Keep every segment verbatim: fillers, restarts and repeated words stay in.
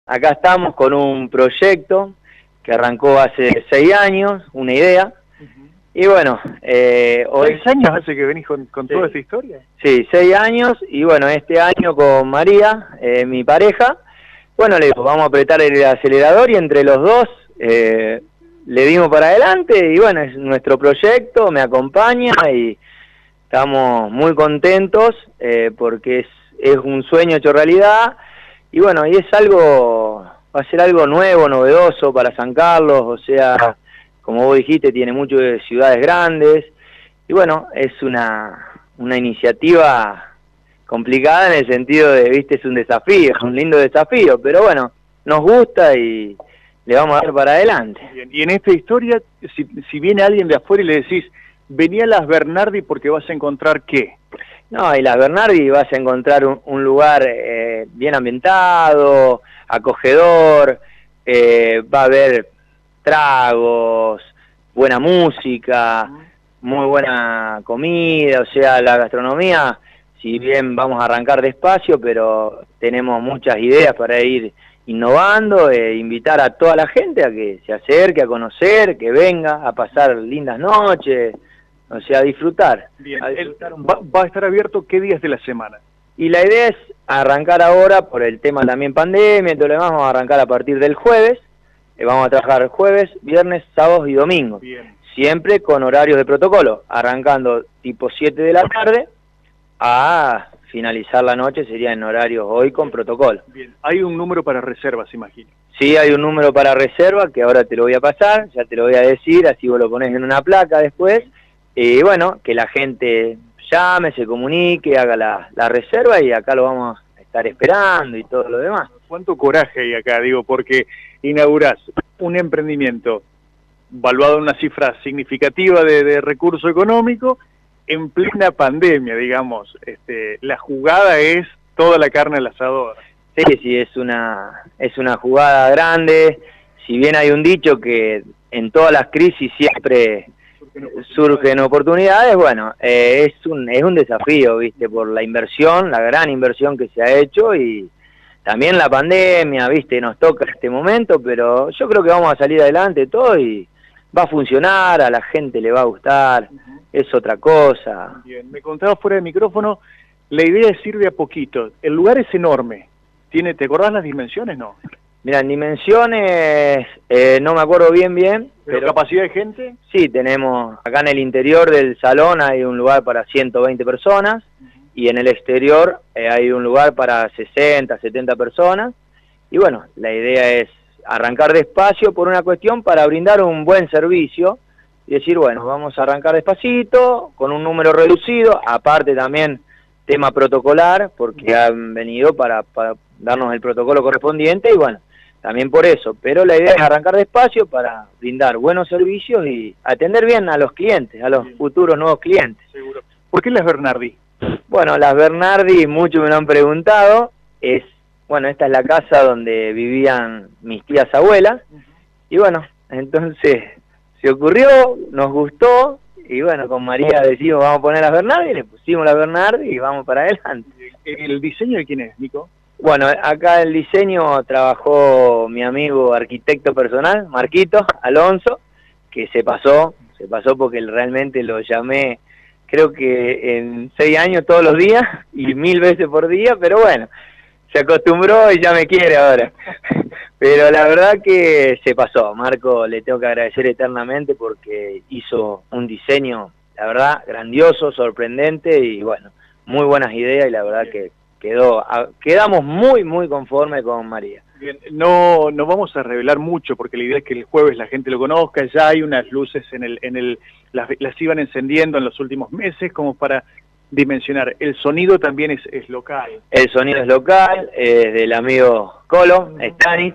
acá estamos con un proyecto que arrancó hace seis años, una idea, uh-huh. y bueno, eh, hoy... ¿Seis años hace que venís con, con sí. toda esta historia? Sí, seis años, y bueno, este año con María, eh, mi pareja, bueno, le digo, vamos a apretar el acelerador y entre los dos eh, le dimos para adelante, y bueno, es nuestro proyecto, me acompaña y estamos muy contentos eh, porque es, es un sueño hecho realidad, y bueno, y es algo... va a ser algo nuevo, novedoso para San Carlos, o sea, como vos dijiste, tiene mucho de ciudades grandes, y bueno, es una, una iniciativa complicada en el sentido de, viste, es un desafío, es un lindo desafío, pero bueno, nos gusta y le vamos a dar para adelante. Bien. Y en esta historia, si, si viene alguien de afuera y le decís, vení a Las Bernardi porque vas a encontrar ¿qué? No, y Las Bernardi vas a encontrar un, un lugar eh, bien ambientado, acogedor, eh, va a haber tragos, buena música, muy buena comida, o sea, la gastronomía, si bien vamos a arrancar despacio, pero tenemos muchas ideas para ir innovando, e invitar a toda la gente a que se acerque, a conocer, que venga, a pasar lindas noches, o sea, a disfrutar. Bien. A disfrutar un... va, ¿Va a estar abierto qué días de la semana? Y la idea es arrancar ahora, por el tema también pandemia y todo lo demás, vamos a arrancar a partir del jueves, eh, vamos a trabajar jueves, viernes, sábados y domingos. Bien. Siempre con horarios de protocolo, arrancando tipo siete de la tarde a finalizar la noche, sería en horarios hoy con protocolo. Bien. Hay un número para reservas, imagino. Sí, hay un número para reserva que ahora te lo voy a pasar, ya te lo voy a decir, así vos lo ponés en una placa después, y bueno, que la gente llame, se comunique, haga la, la reserva y acá lo vamos a estar esperando y todo lo demás. ¿Cuánto coraje hay acá? Digo, porque inaugurás un emprendimiento valuado en una cifra significativa de, de recurso económico en plena pandemia, digamos. Este, la jugada es toda la carne al asador. Sí, sí, es una, es una jugada grande. Si bien hay un dicho que en todas las crisis siempre surgen oportunidades, surgen oportunidades bueno, eh, es, un, es un desafío, ¿viste? Por la inversión, la gran inversión que se ha hecho y también la pandemia, ¿viste? Nos toca este momento, pero yo creo que vamos a salir adelante todo y va a funcionar, a la gente le va a gustar, uh-huh. es otra cosa. Bien, me contabas fuera de micrófono, la idea es ir de a poquito. El lugar es enorme. ¿Tiene, ¿Te acordás las dimensiones, no? Mira, en dimensiones eh, no me acuerdo bien bien. ¿Pero, pero capacidad de gente? Sí, tenemos, acá en el interior del salón hay un lugar para ciento veinte personas, uh-huh. y en el exterior eh, hay un lugar para sesenta, setenta personas, y bueno, la idea es arrancar despacio por una cuestión para brindar un buen servicio, y decir, bueno, vamos a arrancar despacito, con un número reducido, aparte también tema protocolar, porque han venido para, para darnos el protocolo correspondiente, y bueno, también por eso, pero la idea es arrancar despacio para brindar buenos servicios y atender bien a los clientes, a los sí. futuros nuevos clientes. Seguro. ¿Por qué Las Bernardi? Bueno, Las Bernardi, muchos me lo han preguntado, es, bueno, esta es la casa donde vivían mis tías abuelas, uh-huh. y bueno, entonces se ocurrió, nos gustó, y bueno, con María decimos vamos a poner Las Bernardi, le pusimos Las Bernardi y vamos para adelante. ¿El diseño de quién es, Nico? Bueno, acá el diseño trabajó mi amigo arquitecto personal, Marquito Alonso, que se pasó, se pasó porque realmente lo llamé, creo que en seis años todos los días y mil veces por día, pero bueno, se acostumbró y ya me quiere ahora. Pero la verdad que se pasó, Marco le tengo que agradecer eternamente porque hizo un diseño, la verdad, grandioso, sorprendente y bueno, muy buenas ideas y la verdad que quedó, quedamos muy, muy conformes con María. Bien, no, no vamos a revelar mucho porque la idea es que el jueves la gente lo conozca, ya hay unas luces en el, en el, las, las iban encendiendo en los últimos meses como para dimensionar. El sonido también es, es local. El sonido es local, es del amigo Colo, Stanich,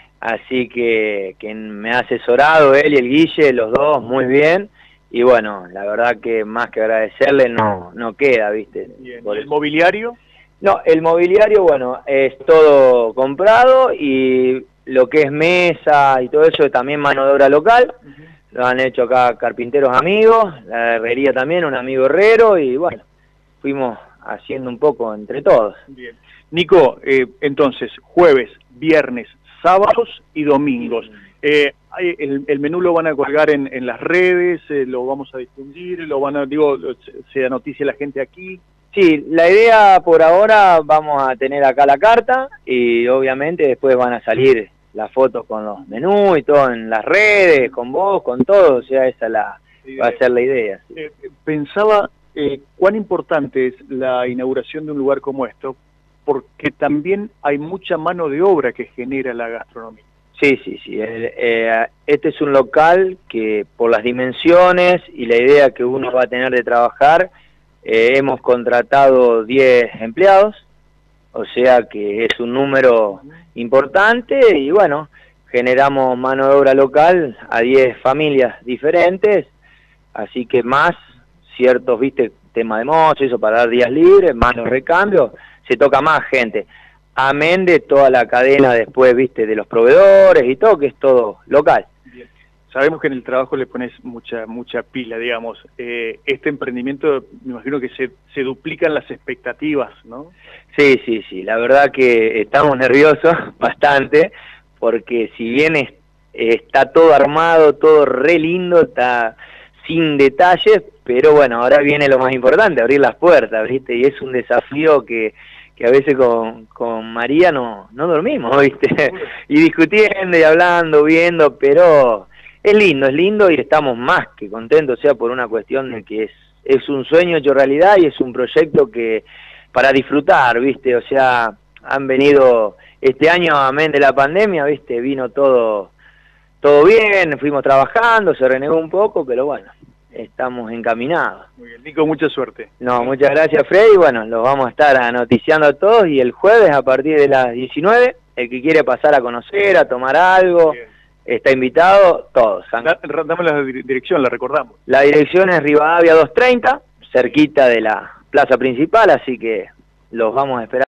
así que, que me ha asesorado él y el Guille, los dos, muy bien. Y bueno, la verdad que más que agradecerle no, no queda, ¿viste? Bien. ¿El mobiliario? No, el mobiliario, bueno, es todo comprado y lo que es mesa y todo eso es también mano de obra local. Uh-huh. Lo han hecho acá carpinteros amigos, la herrería también, un amigo herrero y bueno, fuimos haciendo un poco entre todos. Bien. Nico, eh, entonces, jueves, viernes, sábados y domingos. Eh, el, el menú lo van a colgar en, en las redes, eh, lo vamos a difundir, lo van a, digo, se noticia la gente aquí. Sí, la idea por ahora, vamos a tener acá la carta y obviamente después van a salir las fotos con los menús y todo en las redes, con vos, con todo, o sea, esa la, va a ser la idea. Sí. Eh, pensaba eh, cuán importante es la inauguración de un lugar como esto, porque también hay mucha mano de obra que genera la gastronomía. Sí, sí, sí. Eh, eh, este es un local que por las dimensiones y la idea que uno va a tener de trabajar, eh, hemos contratado diez empleados, o sea que es un número importante y bueno, generamos mano de obra local a diez familias diferentes, así que más ciertos, viste, tema de mozo, eso para dar días libres, más los recambios, se toca más gente. Amén de toda la cadena después, viste, de los proveedores y todo, que es todo local. Bien. Sabemos que en el trabajo le pones mucha mucha pila, digamos. Eh, este emprendimiento, me imagino que se, se duplican las expectativas, ¿no? Sí, sí, sí. La verdad que estamos nerviosos bastante, porque si bien es, está todo armado, todo re lindo, está sin detalles, pero bueno, ahora viene lo más importante, abrir las puertas, ¿viste? Y es un desafío que... que a veces con, con María no, no dormimos, ¿viste? Y discutiendo y hablando, viendo, pero es lindo, es lindo y estamos más que contentos, o sea, por una cuestión de que es, es un sueño hecho realidad y es un proyecto que para disfrutar, ¿viste? O sea, han venido este año, amén de la pandemia, ¿viste? Vino todo, todo bien, fuimos trabajando, se renegó un poco, pero bueno, estamos encaminados. Muy bien, Nico, mucha suerte. No, muchas gracias, Freddy. Bueno, los vamos a estar anoticiando a todos y el jueves a partir de las diecinueve, el que quiere pasar a conocer, a tomar algo, bien, está invitado, todos. Da, dame la dirección, la recordamos. La dirección es Rivadavia doscientos treinta, cerquita de la plaza principal, así que los vamos a esperar.